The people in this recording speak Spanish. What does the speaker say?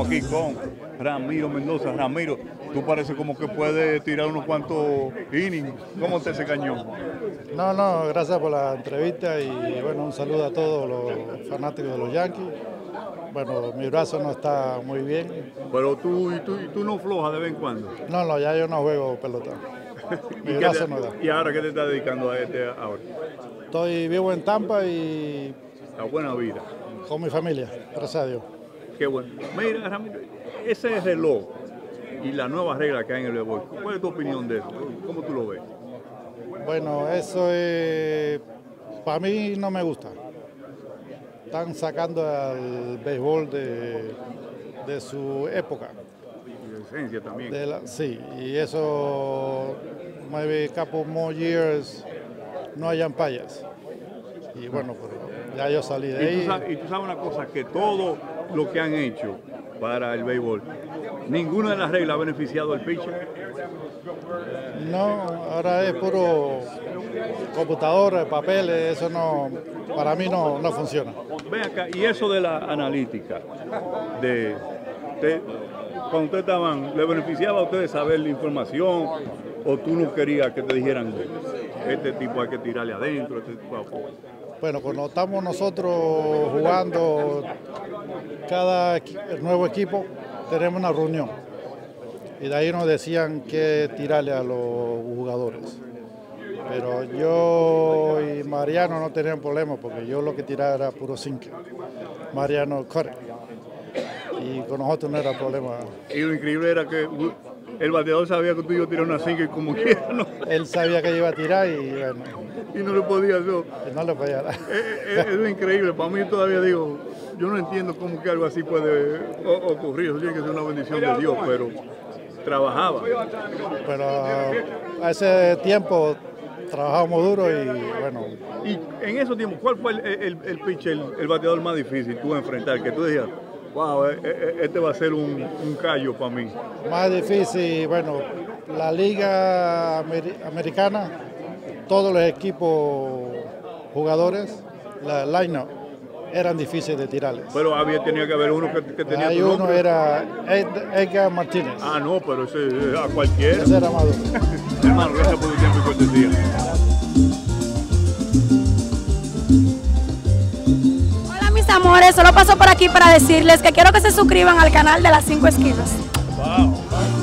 Estamos aquí con Ramiro Mendoza. Ramiro, tú pareces como que puedes tirar unos cuantos innings. ¿Cómo te ese cañón? No, gracias por la entrevista y bueno, un saludo a todos los fanáticos de los Yankees. Bueno, mi brazo no está muy bien. Pero tú no flojas de vez en cuando. No, ya yo no juego pelota. Mi brazo no da. ¿Y ahora qué te estás dedicando a ahora? Vivo en Tampa y La buena vida. con mi familia, gracias a Dios. Qué bueno. Mira, Ramiro, ese reloj y la nueva regla que hay en el béisbol, ¿cuál es tu opinión de eso? ¿Cómo tú lo ves? Bueno, eso para mí no me gusta. Están sacando al béisbol de su época. Y de esencia también. Sí, y eso, maybe a couple more years, no hayan payas. Y bueno, pero ya yo salí de ahí. Y tú sabes una cosa, que todo lo que han hecho para el béisbol, ninguna de las reglas ha beneficiado al pitcher. No, ahora es puro computadora, papeles, eso no, para mí no funciona. Ven acá, y eso de la analítica, cuando ustedes estaban, ¿le beneficiaba a ustedes saber la información o tú no querías que te dijeran este tipo hay que tirarle adentro, este tipo de cosas? Bueno, cuando estamos nosotros jugando, cada nuevo equipo tenemos una reunión y de ahí nos decían qué tirarle a los jugadores. Pero yo y Mariano no tenían problema porque yo lo que tiraba era puro sinker. Mariano corre. Y con nosotros no era problema. Y lo increíble era que el bateador sabía que tú ibas a tirar una sinker como quiera, ¿no? Él sabía que iba a tirar y bueno. Y no le podía hacer. No le podía dar. Es increíble. Para mí todavía digo, yo no entiendo cómo que algo así puede ocurrir. Eso tiene que ser una bendición de Dios, pero trabajaba. Pero a ese tiempo trabajamos duro y bueno. Y en esos tiempos, ¿cuál fue el pitcher, el bateador más difícil tú enfrentar? Que tú decías, wow, este va a ser un callo para mí. Más difícil, bueno, la liga americana, todos los equipos jugadores, la line-up, eran difíciles de tirarles. Pero tenía que haber uno que tenía Hay tu uno nombre. era Edgar Martínez. Ah, no, pero ese a cualquiera. Ese era más duro. Hermano, gracias por tu tiempo y cortesía. Hola mis amores, solo paso por aquí para decirles que quiero que se suscriban al canal de Las 5 Esquinas. Wow.